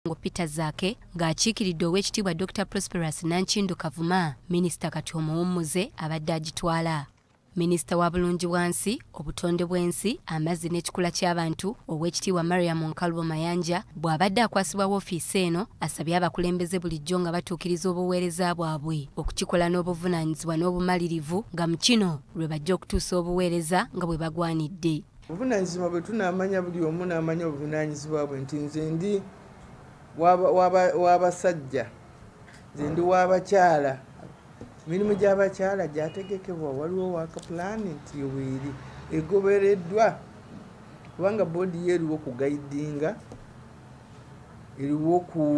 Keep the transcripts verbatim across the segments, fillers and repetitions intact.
ngo Peter Zake ng'akiikiridde Oweekitiibwa Doctor Prosperous Nankindu Kavuma, Minisita Kati Omuwummuze abadde agitwala. Minisita wa Bulungibwansi, Obutonde bw'ensi, Amazzi n'Ekikula ky'abantu, Oweekitiibwa Mariam Mayanja bw'abadde akwasibwa woofiisi eno, asabye abakulembeze bulijjo nga batuukiriza obuweereza bwabwe okukikola n'obuvunaanyizibwa n'obumalirivu nga mu kino lwe bajja okutuusa obuweereza nga bwe bagwanidde. Obuvunaanyizibwa bwe tunaamanya buli omu n'amanya obuvunaanyizibwa bwe nti nze ndi w'abasajja, nze ndi w'abakyala. Emirimu gy'abakyala gyategekebwa, waliwo waaka pulaani nti weeri egobereddwa kubanga boodi ye eriwo kugayidinga, eriwo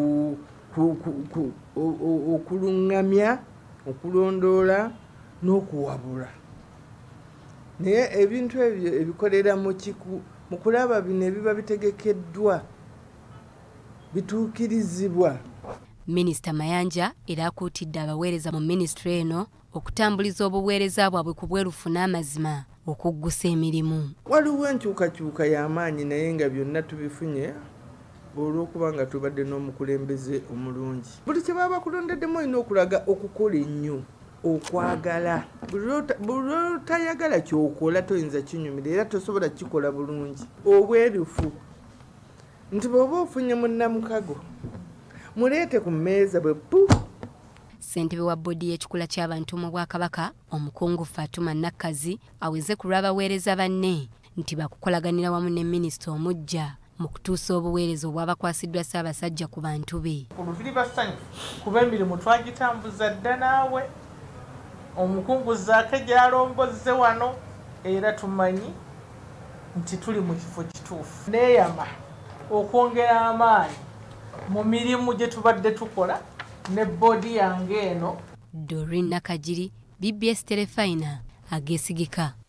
okulungamya, okulondoola n'okuwabula. Naye ebintu ebyo ebikolera mu kulaba bino ebiba bitegekeddwa bituukirizibwa. Minisita Mayanja era akuutidde abaweereza mu minisitule eno okutambuliza obuweereza bwabwe ku bwerufu n'amazima okuggusa emirimu. Waliwo enkyukakyuka y'amaanyi naye nga byonna tubifunye olw'okuba nga tubadde n'omukulembeze omulungi. Buli kye baba bakulondeddemu olina okulaga okukola ennyo, okwagala. Buli lw'otayagala ky'okola toyinza kinyumira era tosobola kikola bulungi. Obwerufu nti bw'oba ofunye munnamukago muleete ku mmeeza bwe pu. Ssentebe wa boodi y'ekikula ky'abantu mu Bwakabaka, Omukungu Fatuma Nakkazi, aweze ku lw'abaweereza banne nti bakukolaganira wamu ne Minisita Omuggya mu kutuusa obuweereza obwabakwasiddwa Ssaabasajja ku bantu be. Tuli basanyufu kuba emirimu twagitambuza dda naawe. Omukungu Zaake gy'alombozze wano era tumanyi nti tuli mu kifo kituufu. Neeyama okwongera amaanyi mu mirimu gye tubadde tukola ne boodi yange eno. Doreen Nakajiri, B B S Terefayina, Ageesigika.